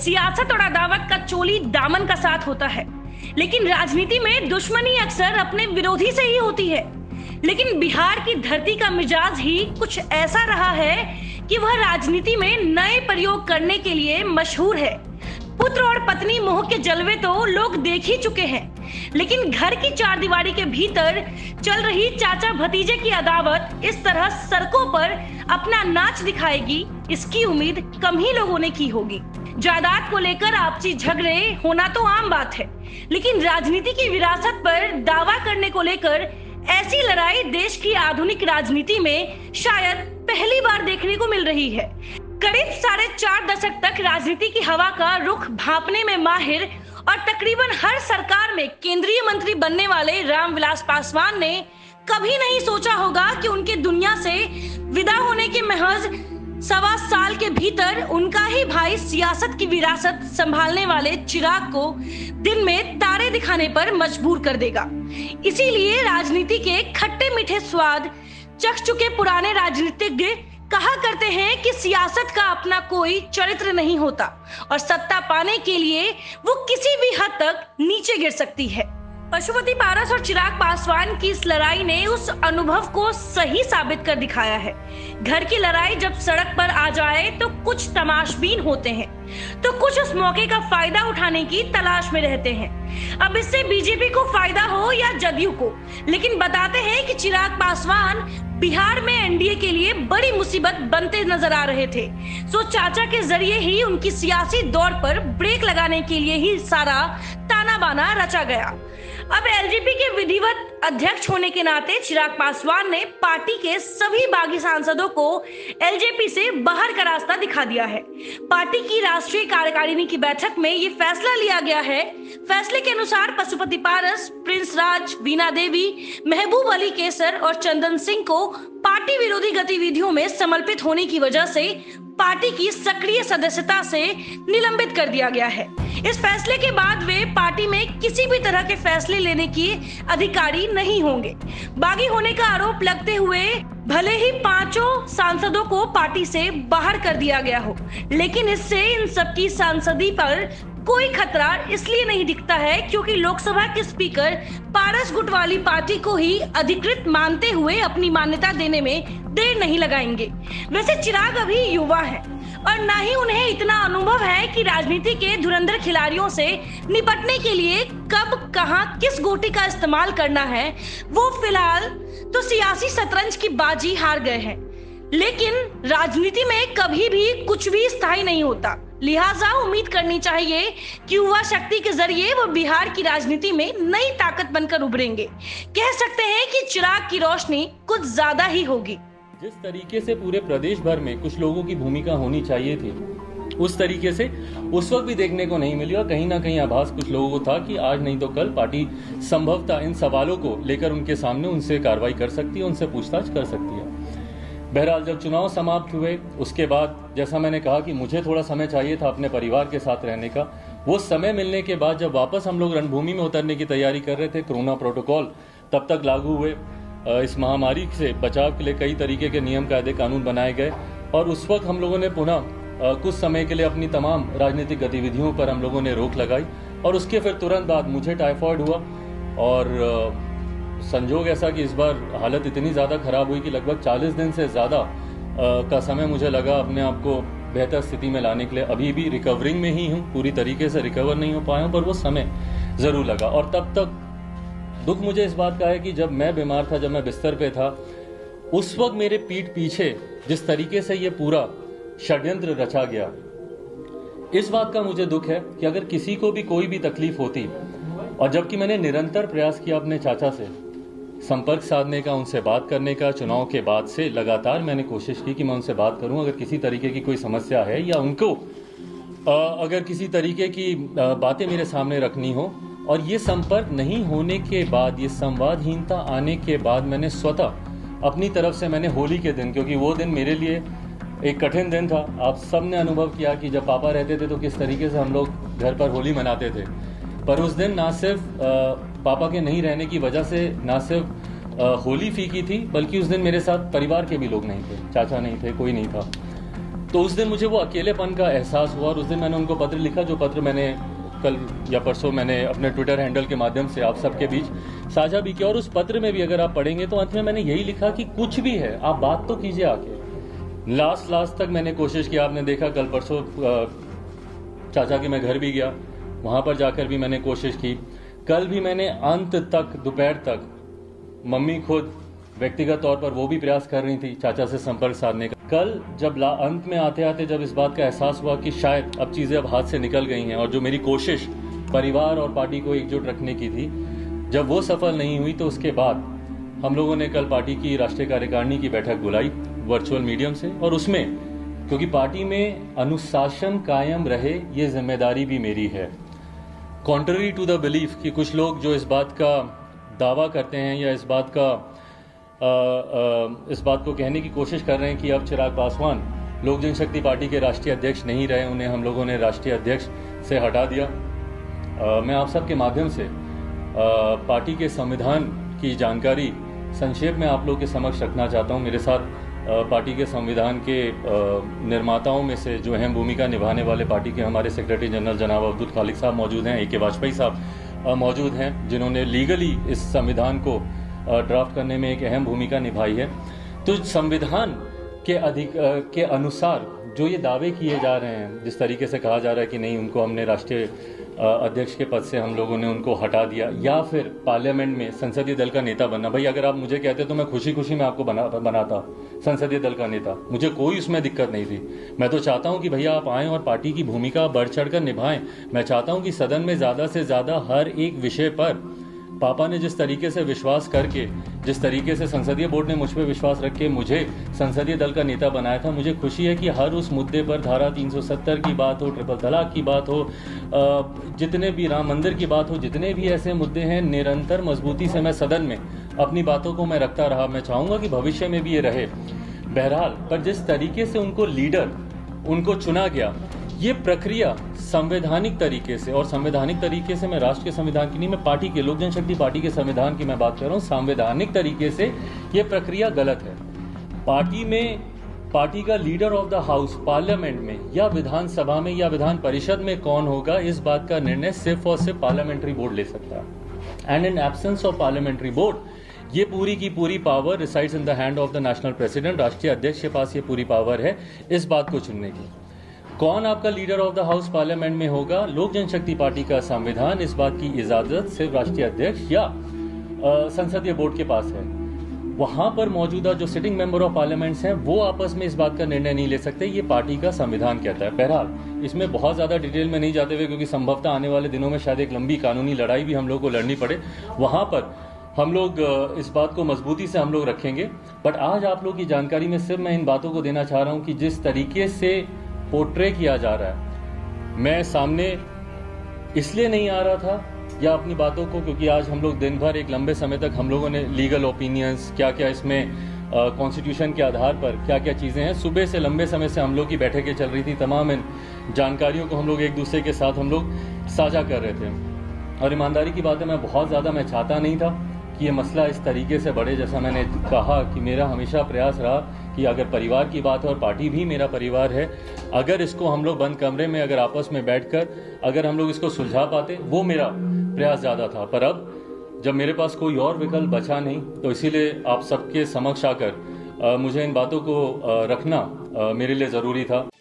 सियासत और अदावत का चोली दामन का साथ होता है, लेकिन राजनीति में दुश्मनी अक्सर अपने विरोधी से ही होती है। लेकिन बिहार की धरती का मिजाज ही कुछ ऐसा रहा है कि वह राजनीति में नए प्रयोग करने के लिए मशहूर है। पुत्र और पत्नी मोह के जलवे तो लोग देख ही चुके हैं, लेकिन घर की चार दीवारी के भीतर चल रही चाचा भतीजे की अदावत इस तरह सड़कों पर अपना नाच दिखाएगी, इसकी उम्मीद कम ही लोगों ने की होगी। जायदाद को लेकर आपसी झगड़े होना तो आम बात है, लेकिन राजनीति की विरासत पर दावा करने को लेकर ऐसी लड़ाई देश की आधुनिक राजनीति में शायद पहली बार देखने को मिल रही है। करीब 4.5 दशक तक राजनीति की हवा का रुख भांपने में माहिर और तकरीबन हर सरकार में केंद्रीय मंत्री बनने वाले रामविलास पासवान ने कभी नहीं सोचा होगा कि उनके दुनिया से विदा होने के महज 1.25 साल के भीतर उनका ही भाई सियासत की विरासत संभालने वाले चिराग को दिन में तारे दिखाने पर मजबूर कर देगा। इसीलिए राजनीति के खट्टे मीठे स्वाद चख चुके पुराने राजनीतिज्ञ कहा करते हैं कि सियासत का अपना कोई चरित्र नहीं होता और सत्ता पाने के लिए वो किसी भी हद तक नीचे गिर सकती है। पशुपति पारस और चिराग पासवान की इस लड़ाई ने उस अनुभव को सही साबित कर दिखाया है। घर की लड़ाई जब सड़क पर आ जाए तो कुछ तमाशबीन होते हैं, तो कुछ उस मौके का फायदा उठाने की तलाश में रहते हैं। अब इससे बीजेपी को फायदा हो या जदयू को, लेकिन बताते हैं कि चिराग पासवान बिहार में एनडीए के लिए बड़ी मुसीबत बनते नजर आ रहे थे। सो चाचा के जरिए ही उनकी सियासी दौड़ पर ब्रेक लगाने के लिए ही सारा ताना बाना रचा गया। अब एलजेपी के विधिवत अध्यक्ष होने के नाते चिराग पासवान ने पार्टी के सभी बागी सांसदों को एलजेपी से बाहर का रास्ता दिखा दिया है। पार्टी की राष्ट्रीय कार्यकारिणी की बैठक में ये फैसला लिया गया है। फैसले के अनुसार पशुपति पारस, प्रिंस राज, वीणा देवी, महबूब अली केसर और चंदन सिंह को पार्टी विरोधी गतिविधियों में समर्पित होने की वजह से पार्टी की सक्रिय सदस्यता से निलंबित कर दिया गया है। इस फैसले के बाद वे पार्टी में किसी भी तरह के फैसले लेने की अधिकारी नहीं होंगे। बागी होने का आरोप लगते हुए भले ही 5 सांसदों को पार्टी से बाहर कर दिया गया हो, लेकिन इससे इन सबकी सांसदी पर कोई खतरा इसलिए नहीं दिखता है क्योंकि लोकसभा के स्पीकर पारस गुट वाली पार्टी को ही अधिकृत मानते हुए अपनी मान्यता देने में देर नहीं लगाएंगे। वैसे चिराग अभी युवा हैं और ना ही उन्हें इतना अनुभव है कि राजनीति के धुरंधर खिलाड़ियों से निपटने के लिए कब, कहां, किस गोटी का इस्तेमाल करना है। वो फिलहाल तो सियासी शतरंज की बाजी हार गए हैं, लेकिन राजनीति में कभी भी कुछ भी स्थायी नहीं होता। लिहाजा उम्मीद करनी चाहिए कि युवा शक्ति के जरिए वो बिहार की राजनीति में नई ताकत बनकर उभरेंगे। कह सकते हैं कि चिराग की रोशनी कुछ ज्यादा ही होगी। जिस तरीके से पूरे प्रदेश भर में कुछ लोगों की भूमिका होनी चाहिए थी, उस तरीके से उस वक्त भी देखने को नहीं मिली और कहीं ना कहीं आभास कुछ लोगों को था कि आज नहीं तो कल पार्टी संभवतः इन सवालों को लेकर उनके सामने उनसे कार्रवाई कर सकती है, उनसे पूछताछ कर सकती है। बहरहाल जब चुनाव समाप्त हुए उसके बाद जैसा मैंने कहा कि मुझे थोड़ा समय चाहिए था अपने परिवार के साथ रहने का। वो समय मिलने के बाद जब वापस हम लोग रणभूमि में उतरने की तैयारी कर रहे थे, कोरोना प्रोटोकॉल तब तक लागू हुए, इस महामारी से बचाव के लिए कई तरीके के नियम कायदे कानून बनाए गए और उस वक्त हम लोगों ने पुनः कुछ समय के लिए अपनी तमाम राजनीतिक गतिविधियों पर हम लोगों ने रोक लगाई और उसके फिर तुरंत बाद मुझे टाइफाइड हुआ और संजोग ऐसा कि इस बार हालत इतनी ज़्यादा ख़राब हुई कि लगभग 40 दिन से ज़्यादा का समय मुझे लगा अपने आप को बेहतर स्थिति में लाने के लिए। अभी भी रिकवरिंग में ही हूँ, पूरी तरीके से रिकवर नहीं हो पाया हूँ, पर वो समय ज़रूर लगा। और तब तक दुख मुझे इस बात का है कि जब मैं बीमार था, जब मैं बिस्तर पे था, उस वक्त मेरे पीठ पीछे जिस तरीके से ये पूरा षड्यंत्र रचा गया, इस बात का मुझे दुख है कि अगर किसी को भी कोई भी तकलीफ होती, और जबकि मैंने निरंतर प्रयास किया अपने चाचा से संपर्क साधने का, उनसे बात करने का, चुनाव के बाद से लगातार मैंने कोशिश की कि मैं उनसे बात करूं अगर किसी तरीके की कोई समस्या है या उनको अगर किसी तरीके की बातें मेरे सामने रखनी हो। और ये संपर्क नहीं होने के बाद, ये संवादहीनता आने के बाद मैंने स्वतः अपनी तरफ से मैंने होली के दिन, क्योंकि वो दिन मेरे लिए एक कठिन दिन था, आप सब ने अनुभव किया कि जब पापा रहते थे तो किस तरीके से हम लोग घर पर होली मनाते थे, पर उस दिन ना सिर्फ पापा के नहीं रहने की वजह से ना सिर्फ होली फीकी थी, बल्कि उस दिन मेरे साथ परिवार के भी लोग नहीं थे, चाचा नहीं थे, कोई नहीं था। तो उस दिन मुझे वो अकेलेपन का एहसास हुआ और उस दिन मैंने उनको पत्र लिखा, जो पत्र मैंने कल या परसों मैंने अपने ट्विटर हैंडल के माध्यम से आप सबके बीच साझा भी किया। और उस पत्र में भी अगर आप पढ़ेंगे तो अंत में मैंने यही लिखा कि कुछ भी है आप बात तो कीजिए आके। लास्ट तक मैंने कोशिश की। आपने देखा कल परसों चाचा के मैं घर भी गया, वहां पर जाकर भी मैंने कोशिश की। कल भी मैंने अंत तक दोपहर तक, मम्मी खुद व्यक्तिगत तौर पर वो भी प्रयास कर रही थी चाचा से संपर्क साधने का। कल जब अंत में आते आते जब इस बात का एहसास हुआ कि शायद अब चीजें अब हाथ से निकल गई हैं और जो मेरी कोशिश परिवार और पार्टी को एकजुट रखने की थी, जब वो सफल नहीं हुई, तो उसके बाद हम लोगों ने कल पार्टी की राष्ट्रीय कार्यकारिणी की बैठक बुलाई वर्चुअल मीडियम से। और उसमें क्योंकि पार्टी में अनुशासन कायम रहे, ये जिम्मेदारी भी मेरी है। कॉन्ट्ररी टू द बिलीफ कि कुछ लोग जो इस बात का दावा करते हैं या इस बात को कहने की कोशिश कर रहे हैं कि अब चिराग पासवान लोक जनशक्ति पार्टी के राष्ट्रीय अध्यक्ष नहीं रहे, उन्हें हम लोगों ने राष्ट्रीय अध्यक्ष से हटा दिया। मैं आप सबके माध्यम से पार्टी के संविधान की जानकारी संक्षेप में आप लोग के समक्ष रखना चाहता हूं। मेरे साथ पार्टी के संविधान के निर्माताओं में से जो अहम भूमिका निभाने वाले पार्टी के हमारे सेक्रेटरी जनरल जनाब अब्दुल खालिक साहब मौजूद हैं, AK वाजपेयी साहब मौजूद हैं, जिन्होंने लीगली इस संविधान को ड्राफ्ट करने में एक अहम भूमिका निभाई है। तो संविधान के अनुसार जो ये दावे किए जा रहे हैं, जिस तरीके से कहा जा रहा है कि नहीं उनको हमने राष्ट्रीय अध्यक्ष के पद से हम लोगों ने उनको हटा दिया, या फिर पार्लियामेंट में संसदीय दल का नेता बनना। भाई अगर आप मुझे कहते तो मैं खुशी खुशी में आपको बनाता संसदीय दल का नेता, मुझे कोई उसमें दिक्कत नहीं थी। मैं तो चाहता हूं कि भैया आप आएं और पार्टी की भूमिका बढ़ चढ़ कर निभाएं। मैं चाहता हूं कि सदन में ज्यादा से ज्यादा हर एक विषय पर पापा ने जिस तरीके से विश्वास करके, जिस तरीके से संसदीय बोर्ड ने मुझ पर विश्वास रख के मुझे संसदीय दल का नेता बनाया था, मुझे खुशी है कि हर उस मुद्दे पर धारा 370 की बात हो, ट्रिपल तलाक की बात हो, जितने भी राम मंदिर की बात हो, जितने भी ऐसे मुद्दे हैं, निरंतर मजबूती से मैं सदन में अपनी बातों को मैं रखता रहा। मैं चाहूंगा कि भविष्य में भी ये रहे। बहरहाल, पर जिस तरीके से उनको चुना गया, ये प्रक्रिया संवैधानिक तरीके से, और संवैधानिक तरीके से मैं राष्ट्र के संविधान की नहीं, मैं पार्टी के, लोक जनशक्ति पार्टी के संविधान की मैं बात कर रहा हूं। संवैधानिक तरीके से ये प्रक्रिया गलत है। पार्टी का leader of the house parliament में या विधानसभा में या विधान परिषद में कौन होगा, इस बात का निर्णय सिर्फ और सिर्फ पार्लियामेंट्री बोर्ड ले सकता है। And in absence of parliamentary board, ये पूरी की पूरी power resides in the hand of the national president. राष्ट्रीय अध्यक्ष के पास ये पूरी पावर है इस बात को चुनने की। कौन आपका leader of the house parliament में होगा, लोक जनशक्ति पार्टी का संविधान इस बात की इजाजत सिर्फ राष्ट्रीय अध्यक्ष या संसदीय बोर्ड के पास है। वहां पर मौजूदा जो सिटिंग मेंबर ऑफ पार्लियामेंट्स हैं, वो आपस में इस बात का निर्णय नहीं ले सकते, ये पार्टी का संविधान कहता है। बहरहाल, इसमें बहुत ज्यादा डिटेल में नहीं जाते हुए, क्योंकि संभवतः आने वाले दिनों में शायद एक लंबी कानूनी लड़ाई भी हम लोग को लड़नी पड़े, वहां पर हम लोग इस बात को मजबूती से हम लोग रखेंगे। बट आज आप लोग की जानकारी में सिर्फ मैं इन बातों को देना चाह रहा हूं कि जिस तरीके से पोर्ट्रे किया जा रहा है, मैं सामने इसलिए नहीं आ रहा था या अपनी बातों को, क्योंकि आज हम लोग दिन भर एक लंबे समय तक हम लोगों ने लीगल ओपिनियंस, क्या क्या इसमें कॉन्स्टिट्यूशन के आधार पर क्या क्या चीज़ें हैं, सुबह से लंबे समय से हम लोग की बैठकें चल रही थी, तमाम इन जानकारियों को हम लोग एक दूसरे के साथ हम लोग साझा कर रहे थे। और ईमानदारी की बात है, मैं बहुत ज़्यादा मैं चाहता नहीं था कि ये मसला इस तरीके से बढ़े। जैसा मैंने कहा कि मेरा हमेशा प्रयास रहा कि अगर परिवार की बात है, और पार्टी भी मेरा परिवार है, अगर इसको हम लोग बंद कमरे में अगर आपस में बैठकर अगर हम लोग इसको सुलझा पाते, वो मेरा प्रयास ज़्यादा था। पर अब जब मेरे पास कोई और विकल्प बचा नहीं, तो इसीलिए आप सबके समक्ष आकर मुझे इन बातों को रखना मेरे लिए ज़रूरी था।